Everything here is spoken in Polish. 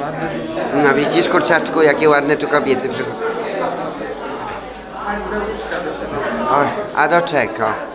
No widzisz, kurczaczku, jakie ładne tu kobiety przychodzą. A do czego?